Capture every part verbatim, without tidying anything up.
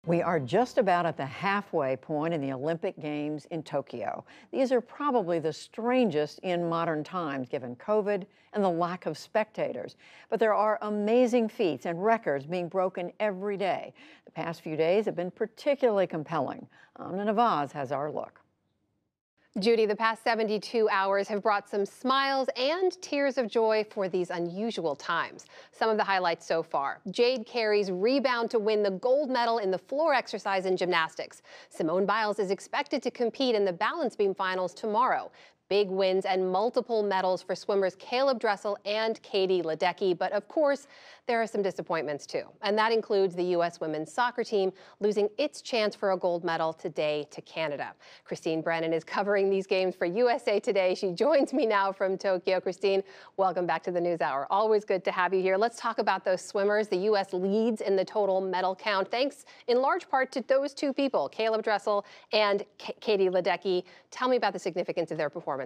We are just about at the halfway point in the Olympic Games in Tokyo. These are probably the strangest in modern times, given COVID and the lack of spectators. But there are amazing feats and records being broken every day. The past few days have been particularly compelling. Amna Nawaz has our look. Judy, the past seventy-two hours have brought some smiles and tears of joy for these unusual times. Some of the highlights so far: Jade Carey's rebound to win the gold medal in the floor exercise in gymnastics. Simone Biles is expected to compete in the balance beam finals tomorrow. Big wins and multiple medals for swimmers Dressel and Ledecky. But of course, there are some disappointments too. And that includes the U S women's soccer team losing its chance for a gold medal today to Canada. Christine Brennan is covering these games for U S A Today. She joins me now from Tokyo. Christine, welcome back to the NewsHour. Always good to have you here. Let's talk about those swimmers. The U S leads in the total medal count, thanks in large part to those two people, Dressel and Katie Ledecky. Tell me about the significance of their performance.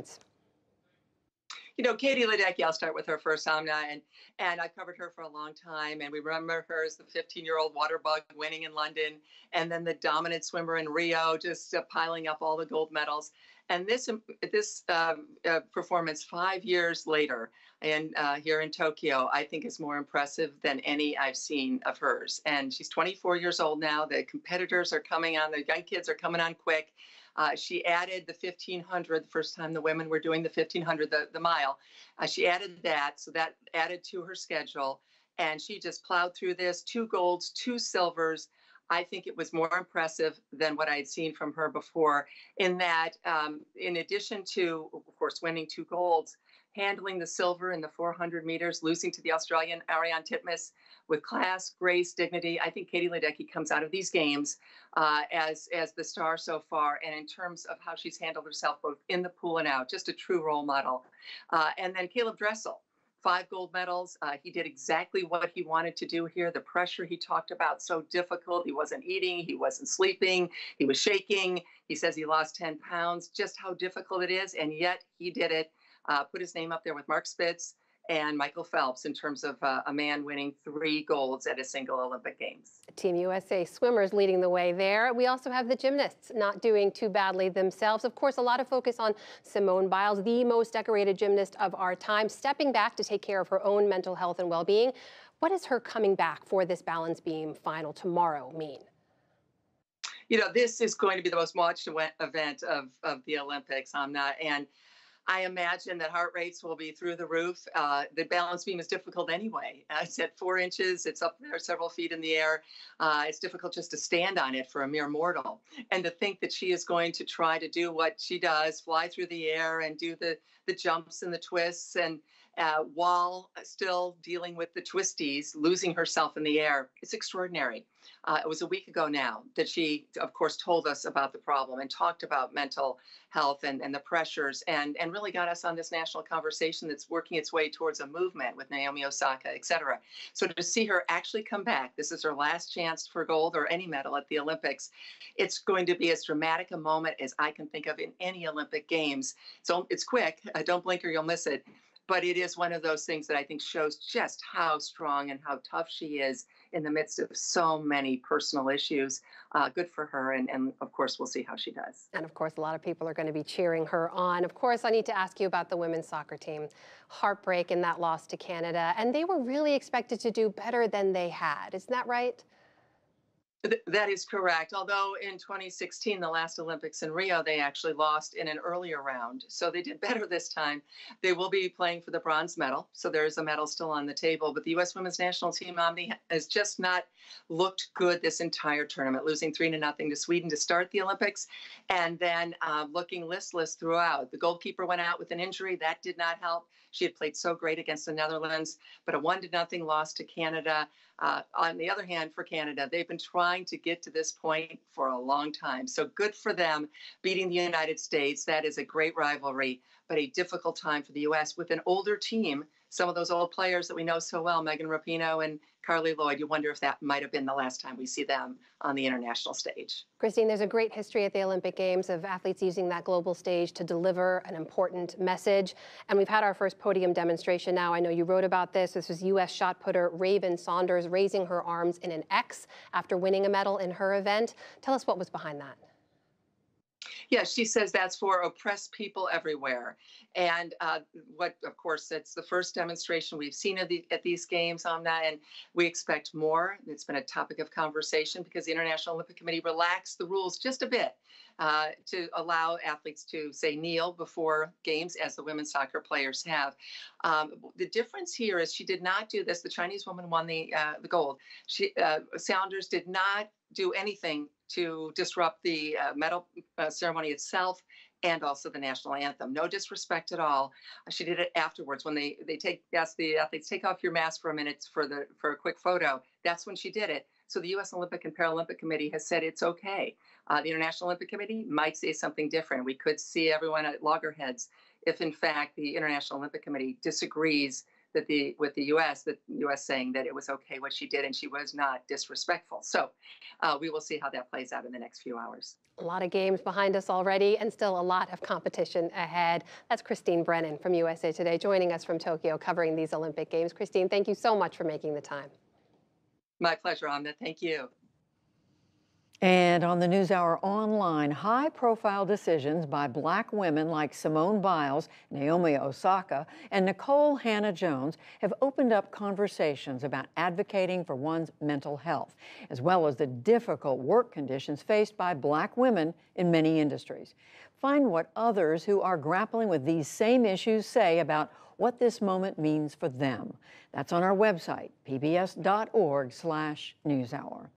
You know, Katie Ledecky, I'll start with her first, Amna, and, and I've covered her for a long time, and we remember her as the fifteen-year-old water bug winning in London, and then the dominant swimmer in Rio, just uh, piling up all the gold medals. And this this um, uh, performance five years later, and uh, here in Tokyo, I think is more impressive than any I've seen of hers. And she's twenty-four years old now. The competitors are coming on. The young kids are coming on quick. Uh, she added the fifteen hundred, the first time the women were doing the fifteen hundred, the, the mile. Uh, she added that, so that added to her schedule. And she just plowed through this, two golds, two silvers. I think it was more impressive than what I had seen from her before, in that, um, in addition to, of course, winning two golds, handling the silver in the four hundred meters, losing to the Australian Ariane Titmus with class, grace, dignity. I think Katie Ledecky comes out of these games uh, as, as the star so far. And in terms of how she's handled herself both in the pool and out, just a true role model. Uh, and then Dressel, five gold medals. Uh, he did exactly what he wanted to do here. The pressure he talked about, so difficult. He wasn't eating, he wasn't sleeping, he was shaking. He says he lost ten pounds, just how difficult it is. And yet he did it. Uh, put his name up there with Mark Spitz and Michael Phelps in terms of uh, a man winning three golds at a single Olympic Games. Team U S A swimmers leading the way there. We also have the gymnasts not doing too badly themselves. Of course, a lot of focus on Simone Biles, the most decorated gymnast of our time, stepping back to take care of her own mental health and well-being. What does her coming back for this balance beam final tomorrow mean? You know, this is going to be the most watched event of, of the Olympics, Amna, and I imagine that heart rates will be through the roof. Uh, the balance beam is difficult anyway. Uh, it's at four inches. It's up there several feet in the air. Uh, it's difficult just to stand on it for a mere mortal. And to think that she is going to try to do what she does, fly through the air and do the, the jumps and the twists, and uh, while still dealing with the twisties, losing herself in the air, it's extraordinary. Uh, it was a week ago now that she, of course, told us about the problem and talked about mental health and, and the pressures, and, and really got us on this national conversation that's working its way towards a movement with Naomi Osaka, et cetera. So to see her actually come back, this is her last chance for gold or any medal at the Olympics. It's going to be as dramatic a moment as I can think of in any Olympic Games. So it's quick. Uh, don't blink or you'll miss it. But it is one of those things that I think shows just how strong and how tough she is in the midst of so many personal issues. Uh, good for her. And, and of course, we'll see how she does. And of course, a lot of people are going to be cheering her on. Of course, I need to ask you about the women's soccer team. Heartbreak in that loss to Canada. And they were really expected to do better than they had. Isn't that right? That is correct. Although in twenty sixteen, the last Olympics in Rio, they actually lost in an earlier round. So they did better this time. They will be playing for the bronze medal. So there is a medal still on the table. But the U S women's national team, Omni, has just not looked good this entire tournament, losing three to nothing to Sweden to start the Olympics, and then uh, looking listless throughout. The goalkeeper went out with an injury. That did not help. She had played so great against the Netherlands, but a one to nothing loss to Canada. Uh, on the other hand, for Canada, they've been trying to get to this point for a long time. So good for them beating the United States. That is a great rivalry, but a difficult time for the U S with an older team some of those old players that we know so well, Megan Rapinoe and Carly Lloyd, you wonder if that might have been the last time we see them on the international stage. Christine, there's a great history at the Olympic Games of athletes using that global stage to deliver an important message. And we've had our first podium demonstration now. I know you wrote about this. This was U S shot putter Raven Saunders raising her arms in an X after winning a medal in her event. Tell us what was behind that. Yeah, she says that's for oppressed people everywhere. And uh, what, of course, it's the first demonstration we've seen at, the, at these games, Amna, and we expect more. It's been a topic of conversation because the International Olympic Committee relaxed the rules just a bit uh, to allow athletes to, say, kneel before games, as the women's soccer players have. Um, the difference here is she did not do this. The Chinese woman won the, uh, the gold. She, uh, Saunders did not do anything to disrupt the uh, medal uh, ceremony itself and also the national anthem. No disrespect at all. She did it afterwards when they they take ask the athletes, take off your mask for a minute for the for a quick photo. That's when she did it. So the U S Olympic and Paralympic Committee has said it's okay. Uh, the International Olympic Committee might say something different. We could see everyone at loggerheads if, in fact, the International Olympic Committee disagrees that the with the U S, the U S saying that it was okay what she did and she was not disrespectful. So uh, we will see how that plays out in the next few hours. A lot of games behind us already and still a lot of competition ahead. That's Christine Brennan from U S A Today joining us from Tokyo covering these Olympic Games. Christine, thank you so much for making the time. My pleasure, Amna. Thank you. And on the NewsHour Online, high-profile decisions by black women like Simone Biles, Naomi Osaka, and Nicole Hannah-Jones have opened up conversations about advocating for one's mental health, as well as the difficult work conditions faced by black women in many industries. Find what others who are grappling with these same issues say about what this moment means for them. That's on our website, p b s dot org slash newshour.